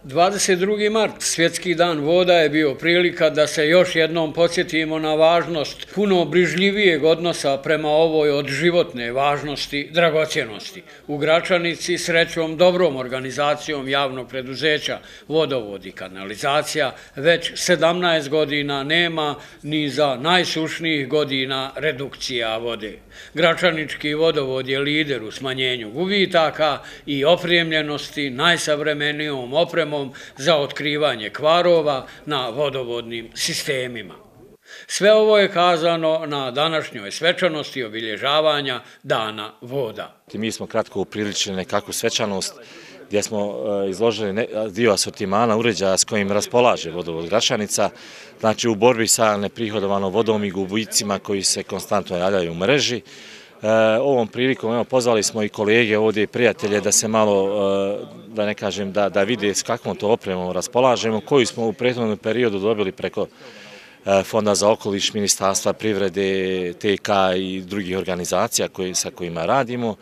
22. mart, Svjetski dan voda, je bio prilika da se još jednom podsjetimo na važnost puno brižljivijeg odnosa prema ovoj od životne važnosti dragocjenosti. U Gračanici srećom dobrom organizacijom javnog preduzeća Vodovod i kanalizacija već 17 godina nema ni za najsušnijih godina redukcija vode. Gračanički vodovod je lider u smanjenju gubitaka i opremljenosti najsavremenijom opremom za otkrivanje kvarova na vodovodnim sistemima. Sve ovo je kazano na današnjoj svečanosti obilježavanja Dana voda. Mi smo kratko upriličili nekakvu svečanost gdje smo izložili dio asortimana uređaja s kojim raspolaže vodovod Gračanica, znači u borbi sa neprihodovanom vodom i gubicima koji se konstantno javljaju u mreži. Ovom prilikom pozvali smo i kolege ovdje i prijatelje da se malo, da ne kažem, da vide s kakvom to opremom raspolažemo, koju smo u prethodnom periodu dobili preko Fonda za okoliš, Ministarstva privrede, TK i drugih organizacija sa kojima radimo.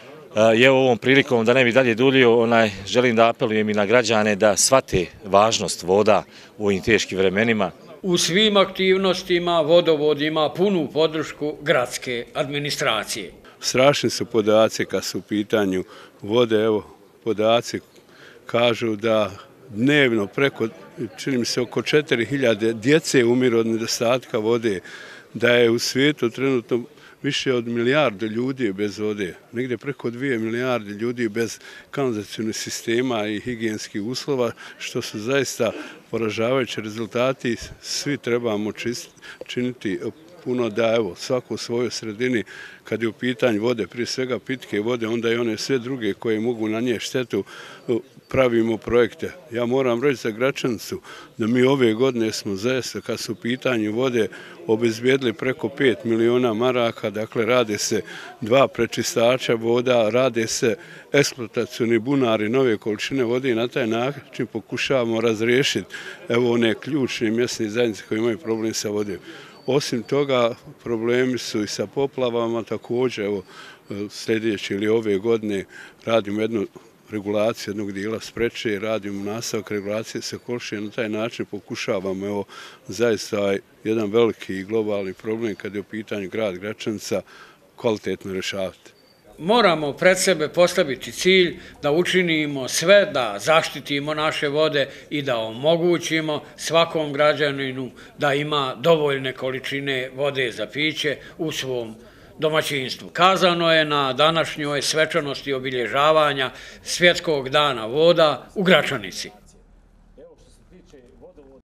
I evo ovom prilikom, da ne bi dalje duljio, želim da apelujem i na građane da shvate važnost voda u ovim teškim vremenima. U svim aktivnostima vodovod ima punu podršku gradske administracije. Strašni su podaci kad su u pitanju vode. Evo, podaci kažu da dnevno čini mi se, oko 4000 djece umiru od nedostatka vode, da je u svijetu trenutno više od milijarde ljudi bez vode, negdje preko 2 milijarde ljudi bez kanalizacionih sistema i higijenskih uslova, što su zaista poražavajući rezultati. Svi trebamo činiti puno da svako u svojoj sredini, kad je u pitanju vode, prije svega pitke vode, onda i one sve druge koje mogu nanijeti štetu, pravimo projekte. Ja moram reći za Gračanicu da mi ove godine smo zaista, kad su u pitanju vode, obezbijedili preko 5 miliona maraka, dakle rade se 2 prečistača voda, rade se eksploatacioni bunari nove količine vode i na taj način pokušavamo razriješiti one ključne mjesne zajednice koje imaju problem sa vodom. Osim toga, problemi su i sa poplavama, također sljedeće ili ove godine radimo jednu regulaciju jednog dijela Spreče, radimo nastavak regulacije Sekošije, na taj način pokušavamo zaista jedan veliki i globalni problem kad je u pitanju grad Gračanica kvalitetno rješavati. Moramo pred sebe postaviti cilj da učinimo sve da zaštitimo naše vode i da omogućimo svakom građaninu da ima dovoljne količine vode za piće u svom domaćinstvu. Kazano je na današnjoj svečanosti obilježavanja Svjetskog dana voda u Gračanici.